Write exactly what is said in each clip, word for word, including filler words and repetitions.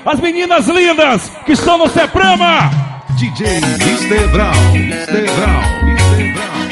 as meninas lindas que estão no Seprama. D J mister Brown, mister Brown, mister Brown.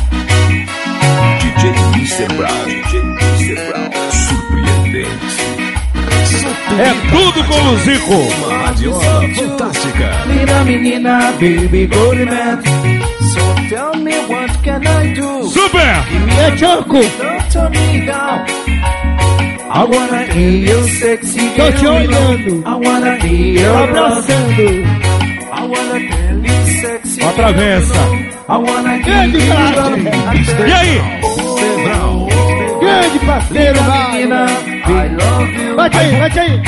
D J mister Brown, D J mister Brown, surpreendente. É tudo com o Zico. Uma radiola fantástica. Little menina, baby, go to man. So tell me what can I do? Super! É Choco. Don't turn me down. I wanna hear you sexy girl. Tô te olhando. I wanna hear you abraçando. I wanna tell you sexy. Uma travessa. I wanna Grande hear tarde. you. E aí? mister Brown. Grande parceiro, Little vai. menina, I love you. Bate aí, bate aí.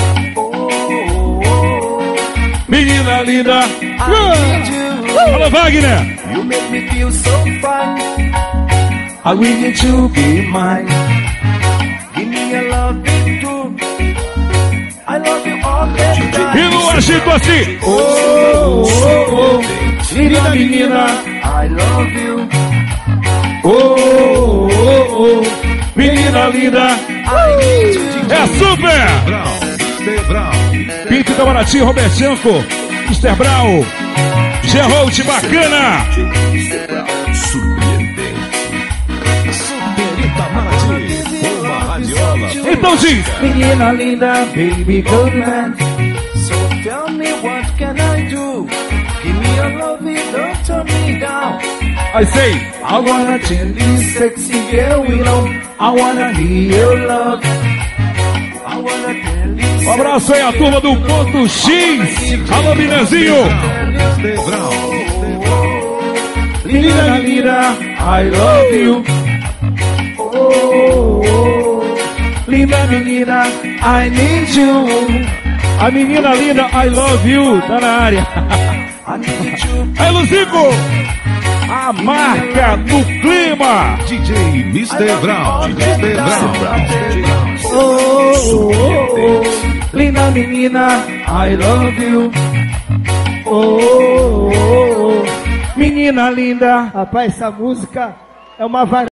Menina linda. I need you. Fala, Wagner. You make me feel so fine. I want you to be mine. Give me a love too. I love you all the time. E no agito assim. Oh, oh, oh. Linda menina, I love you. Oh, oh, oh. Menina linda. I need you. É super. Brown, mister Brown. Pinto Itamaraty, Robertianco, mister Brown. Gerald Bacana. D J mister Brown, surpreendente. Super Itamaraty, uma radiola. Então diz. Menina linda, baby good man. So tell me what can I do? Give me a love, don't turn me down. I say. I wanna tell you sexy girl, you know. I wanna hear your love. I wanna tell you. Um abraço aí a turma do Ponto X. Alô, Minezinho. mister Brown, mister Brown. Linda, linda, I love you. Oh, oh, oh. Linda menina, I need you. A menina linda, I love you, tá na área. I need you. Aí, Luzico, a marca do clima. D J mister Brown, mister Brown. Oh, oh, oh, oh. Linda menina, I love you. Oh, oh, oh. Menina linda. Rapaz, essa música é uma variedade.